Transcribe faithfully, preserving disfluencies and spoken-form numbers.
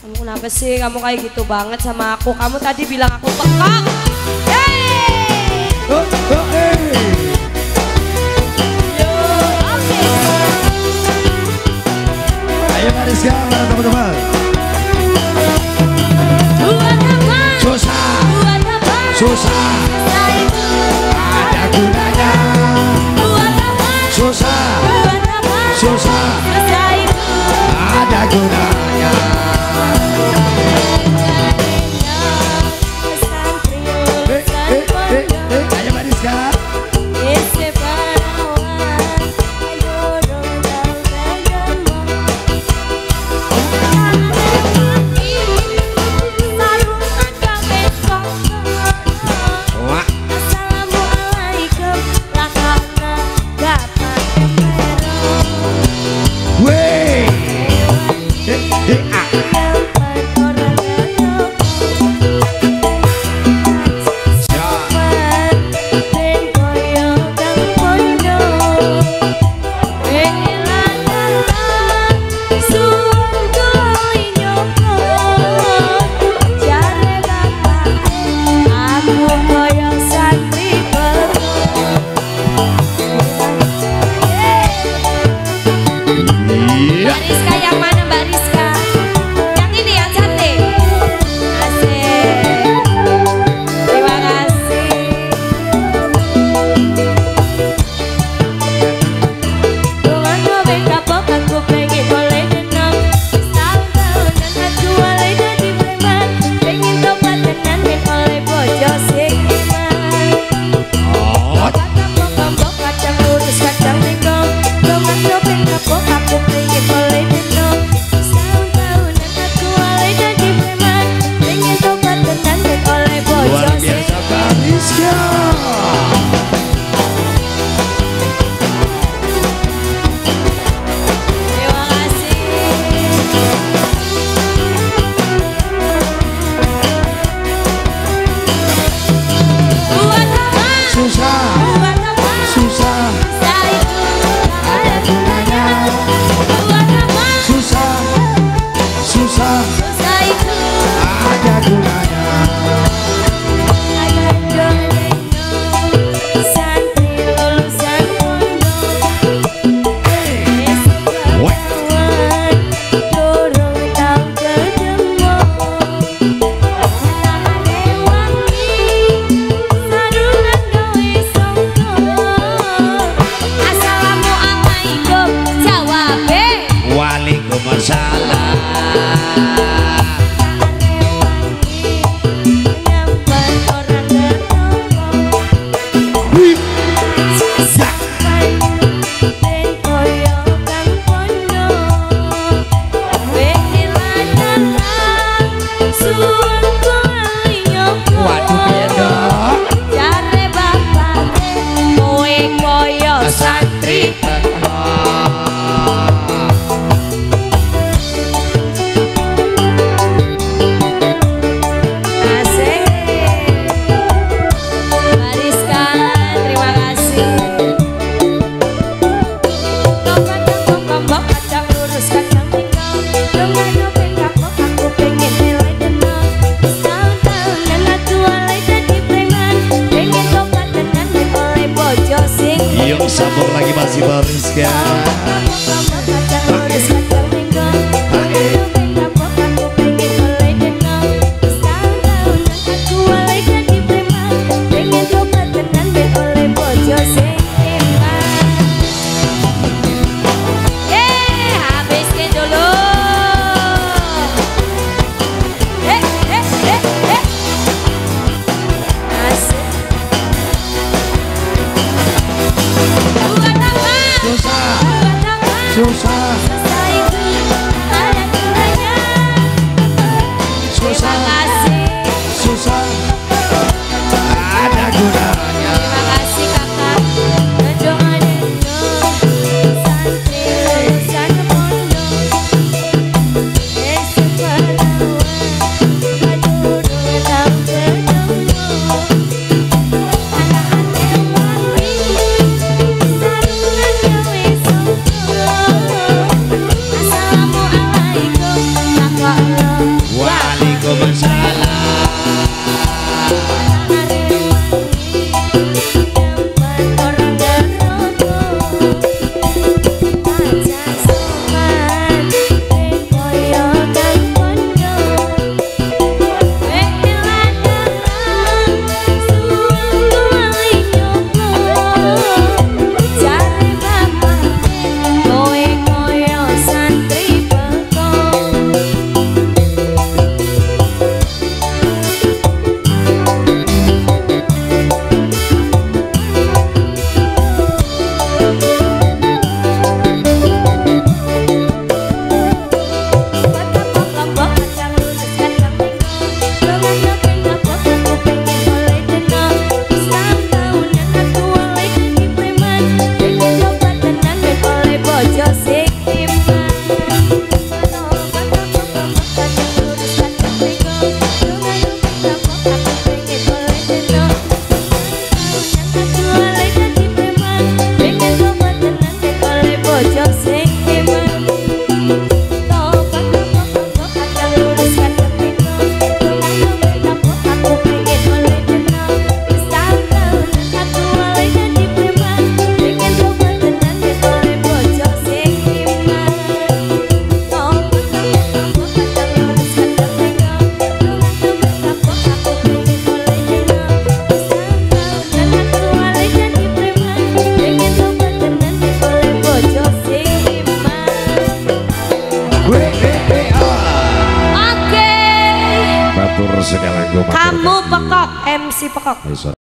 Kamu kenapa sih kamu kayak gitu banget sama aku? Kamu tadi bilang aku pekak. Hey! Oh, oh, hey. Yo, oke. Ayo Mariska, mana teman-teman? Buat apa? Susah, Buat apa? susah, ada gunanya. Buat apa? Susah, Buat apa? susah, Susah itu. ada gunanya. Eh, eh, eh, eh, ayo Mariska. Wah, weh, eh, eh, ah. Iya. Mbak Rizka yang mana Mbak Rizka? Yang ini yang cantik. Asik. Terima kasih. Tuhan gue kapok aku pengen boleh denang. Setahun-tahun dan aku mulai jadi preman. Pengen tobat tenan ben oleh bojo sing iman. Oh, Kapok-kapok kadang lurus kadang bengkok. Tuhan gue kapok aku pengen boleh denang. Setahun-tahun dan aku mulai jadi preman. Pengen tobat tenan ben oleh bojo luar sing biasa Mariska. Terima kasih. Buat apa? Susah, Buat apa? susah, Susah itu ada gunanya. Buat apa? susah, susah, Susah itu ada gunanya. ada gunanya. Santri lulusan pondok. Weh. Kawan dorong tau ketemu. Tangannya wangi, sarungan gawe songko. Assalamualaikum, jawabe. Waalaikumsalam. Tangannya wangi, menyambar orang ketemu. Wih, ya. Ben koyo kang pondok. Wengilan suwun kuwi nyoko. Waduh, piye dong? Jare bapake kowe koyo santri. Monggo Kamu pekok, M C pekok.